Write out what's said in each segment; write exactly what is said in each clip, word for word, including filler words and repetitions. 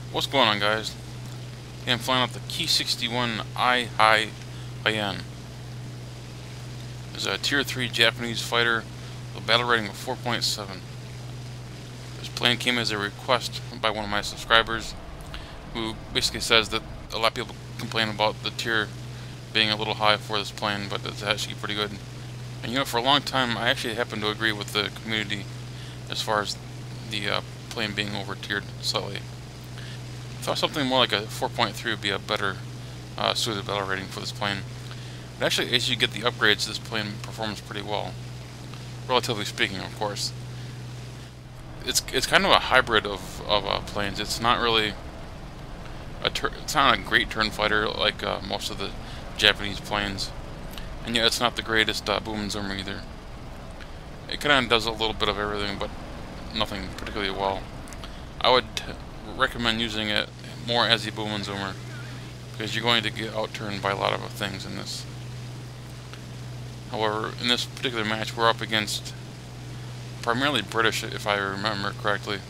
What's going on, guys? Okay, I'm flying out the Ki sixty-one H E I Hien. It's a tier three Japanese fighter with a battle rating of four point seven. This plane came as a request by one of my subscribers, who basically says that a lot of people complain about the tier being a little high for this plane, but it's actually pretty good. And you know, for a long time, I actually happen to agree with the community as far as the uh, plane being over-tiered slightly. I thought something more like a four point three would be a better uh, suited battle rating for this plane. But actually, as you get the upgrades, this plane performs pretty well, relatively speaking, of course. It's it's kind of a hybrid of of uh, planes. It's not really a tur it's not a great turn fighter like uh, most of the Japanese planes, and yet it's not the greatest uh, boom and zoomer either. It kind of does a little bit of everything, but nothing particularly well. I would recommend using it more as a boom and zoomer, because you're going to get outturned by a lot of things in this. However, in this particular match, we're up against primarily British, if I remember correctly.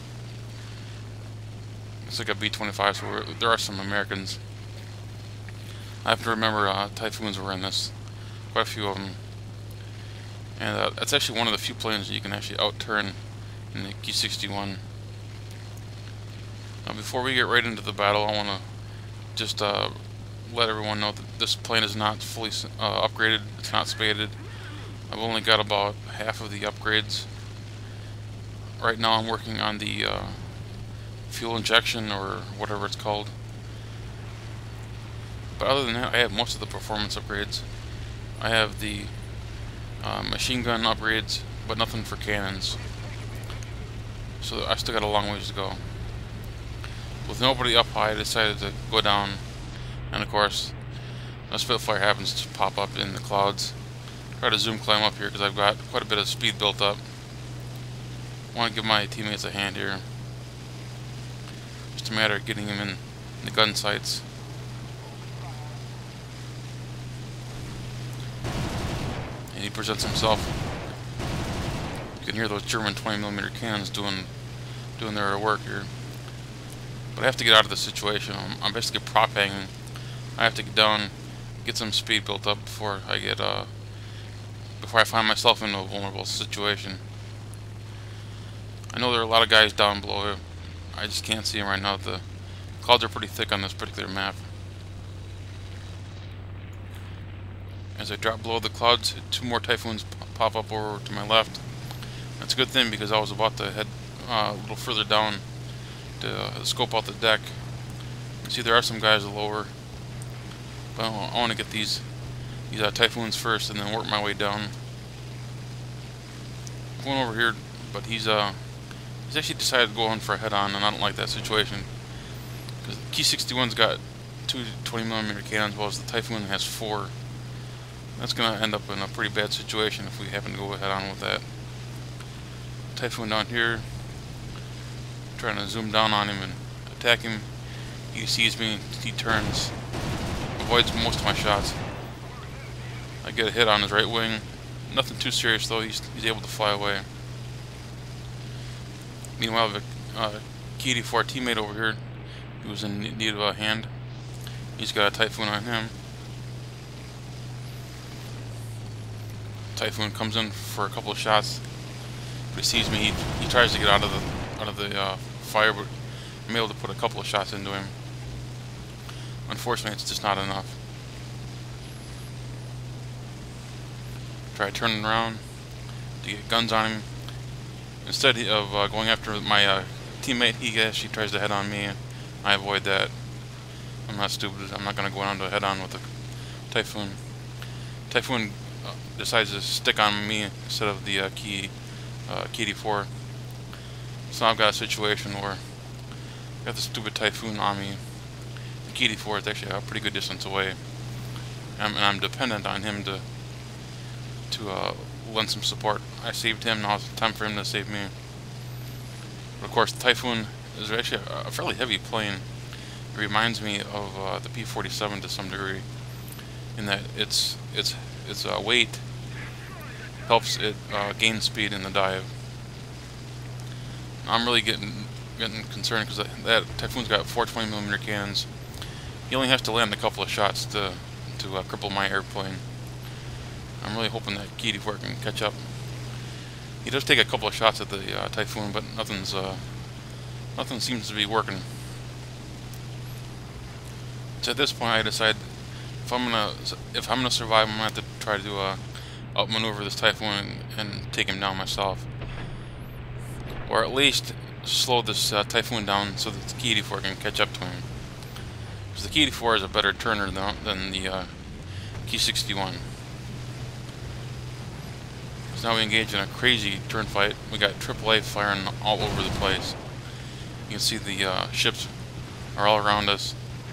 It's like a B twenty-five, so we're, there are some Americans. I have to remember uh, Typhoons were in this, quite a few of them. And uh, that's actually one of the few planes that you can actually outturn in the Ki sixty-one. Now, before we get right into the battle, I want to just uh, let everyone know that this plane is not fully uh, upgraded. It's not spaded. I've only got about half of the upgrades. Right now I'm working on the uh, fuel injection, or whatever it's called. But other than that, I have most of the performance upgrades. I have the uh, machine gun upgrades, but nothing for cannons. So I still got a long ways to go. With nobody up high, I decided to go down, and of course, a Spitfire happens to pop up in the clouds. Try to zoom climb up here because I've got quite a bit of speed built up. I want to give my teammates a hand here. Just a matter of getting him in the gun sights. And he presents himself. You can hear those German twenty millimeter cannons doing doing their work here. But I have to get out of this situation. I'm, I'm basically prop hanging. I have to get down, get some speed built up before I get uh before I find myself in a vulnerable situation. I know there are a lot of guys down below. I just can't see them right now. The clouds are pretty thick on this particular map. As I drop below the clouds, two more Typhoons pop up over to my left. That's a good thing, because I was about to head uh, a little further down to uh, scope out the deck. You can see there are some guys lower, but I want to get these these uh, Typhoons first and then work my way down. I'm going over here, but he's uh he's actually decided to go in for a head-on, and I don't like that situation, because the Ki sixty-one's got two twenty millimeter cannons, while the Typhoon has four. That's going to end up in a pretty bad situation if we happen to go head-on with that. Typhoon down here, trying to zoom down on him and attack him. He sees me, he turns, avoids most of my shots. I get a hit on his right wing. Nothing too serious though, he's, he's able to fly away. Meanwhile, I have a uh, Ki eighty-four teammate over here who was in need of a hand. He's got a Typhoon on him. Typhoon comes in for a couple of shots, but he sees me. He, he tries to get out of the out of the uh, fire, but I'm able to put a couple of shots into him. Unfortunately, it's just not enough. Try turning around to get guns on him. Instead of uh, going after my uh, teammate, he actually tries to head on me. I avoid that. I'm not stupid. I'm not going to go on to a head on with a Typhoon. Typhoon uh, decides to stick on me instead of the uh, Ki uh, Ki eighty-four. So now I've got a situation where I've got the stupid Typhoon on me. The Ki eighty-four is actually a pretty good distance away, and I'm, and I'm dependent on him to to uh, lend some support. I saved him, now it's time for him to save me. But of course, the Typhoon is actually a fairly heavy plane. It reminds me of uh, the P forty-seven to some degree, in that its its its uh, weight helps it uh, gain speed in the dive. I'm really getting getting concerned because that, that Typhoon's got four twenty millimeter cannons. He only has to land a couple of shots to to uh, cripple my airplane. I'm really hoping that Ki eighty-four can catch up. He does take a couple of shots at the uh, Typhoon, but nothing's uh, nothing seems to be working. So at this point, I decide if I'm gonna if I'm gonna survive, I'm gonna have to try to uh, outmaneuver this Typhoon and, and take him down myself, or at least slow this uh, Typhoon down so that the Ki eighty-four can catch up to him. Because the Ki eighty-four is a better turner than, than the uh, Ki sixty-one. So now we engage in a crazy turn fight. We got triple A firing all over the place. You can see the uh, ships are all around us.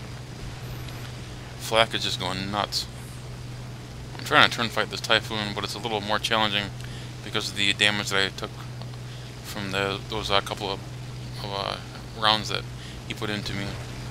Flak is just going nuts. I'm trying to turn fight this Typhoon, but it's a little more challenging because of the damage that I took from the those uh, couple of, of uh, rounds that he put into me.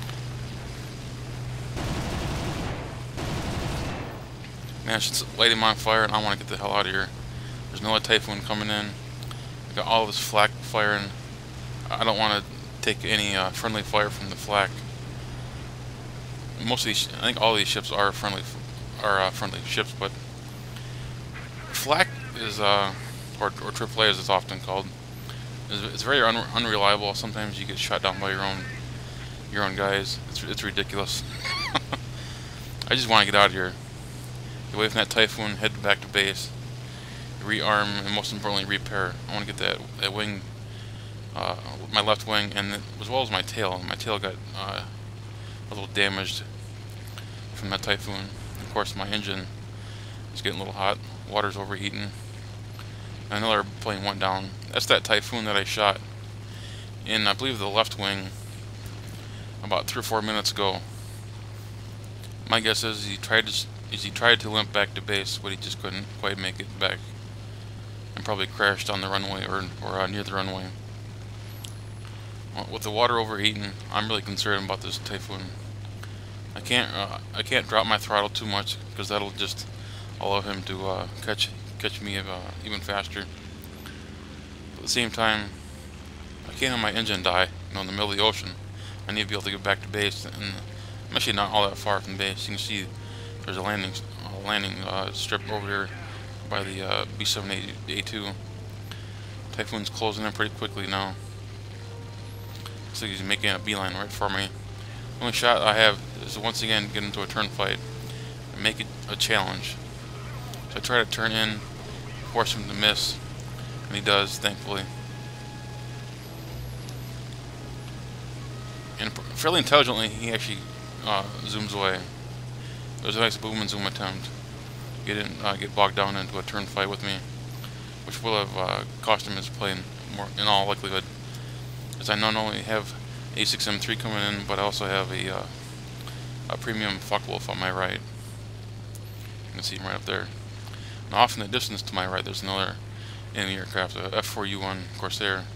Man, I should light him on fire, and I want to get the hell out of here. There's no Typhoon coming in. I got all this flak firing. I don't want to take any uh, friendly fire from the flak. Most of these, I think all these ships are friendly, are uh, friendly ships, but flak is, uh, or, or triple A as it's often called, is it's very un unreliable. Sometimes you get shot down by your own, your own guys. It's it's ridiculous. I just want to get out of here. Get away from that Typhoon. Head back to base. Rearm, and most importantly repair. I want to get that, that wing, uh, my left wing, and as well as my tail. My tail got uh, a little damaged from that Typhoon. Of course, my engine is getting a little hot. Water's overheating. And another plane went down. That's that Typhoon that I shot in, I believe, the left wing about three or four minutes ago. My guess is he tried to is he tried to limp back to base, but he just couldn't quite make it back. And probably crashed on the runway or, or uh, near the runway. Well, with the water overheating, I'm really concerned about this Typhoon. I can't uh, I can't drop my throttle too much because that'll just allow him to uh, catch catch me uh, even faster. But at the same time, I can't have my engine die, you know, in the middle of the ocean. I need to be able to get back to base, and I'm actually not all that far from base. You can see there's a landing uh, landing uh, strip over here by the uh, B seven A two. Typhoon's closing in pretty quickly now. Looks like he's making a beeline right for me. The only shot I have is to once again get into a turn fight and make it a challenge. So I try to turn in, force him to miss, and he does, thankfully. And fairly intelligently, he actually uh, zooms away. It was a nice boom and zoom attempt. Get in, uh, get bogged down into a turn fight with me, which will have uh, cost him his plane, more in all likelihood, as I not only have A six M three coming in, but I also have a uh, a premium Focke-Wulf on my right. You can see him right up there. And off in the distance to my right, there's another enemy aircraft, a F four U one Corsair.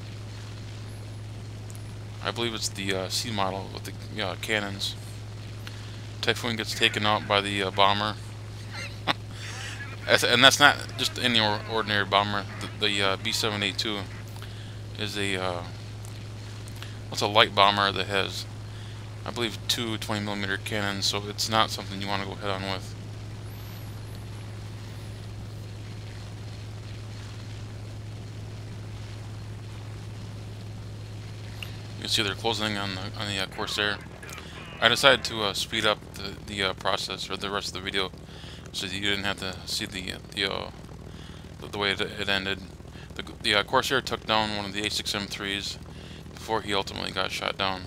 I believe it's the uh, C model with the uh, cannons. Typhoon gets taken out by the uh, bomber. And that's not just any ordinary bomber. The, the uh, B seven A two is a uh, what's a light bomber that has, I believe, two twenty millimeter cannons. So it's not something you want to go head on with. You can see they're closing on the on the uh, Corsair. I decided to uh, speed up the the uh, process or the rest of the video, so that you didn't have to see the the uh, the, the way it, it ended. The, the uh, Corsair took down one of the A six M threes before he ultimately got shot down.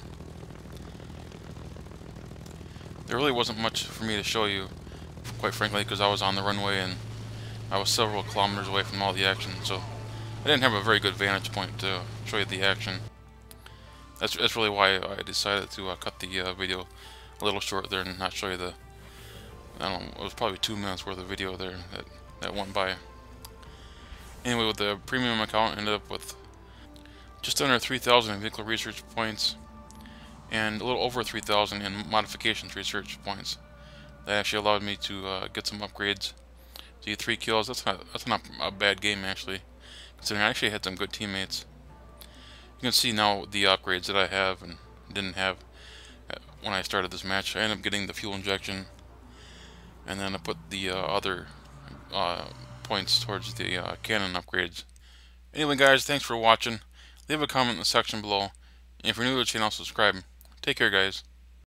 There really wasn't much for me to show you, quite frankly, because I was on the runway and I was several kilometers away from all the action, so I didn't have a very good vantage point to show you the action. That's, that's really why I decided to uh, cut the uh, video a little short there and not show you the, I don't know, it was probably two minutes worth of video there that, that went by. Anyway, with the premium account, I ended up with just under three thousand in vehicle research points and a little over three thousand in modifications research points. That actually allowed me to uh, get some upgrades. To get three kills, that's not, that's not a bad game actually, considering I actually had some good teammates. You can see now the upgrades that I have and didn't have when I started this match. I ended up getting the fuel injection, and then I put the uh, other uh, points towards the uh, cannon upgrades. Anyway guys, thanks for watching. Leave a comment in the section below, and if you're new to the channel, subscribe. Take care guys.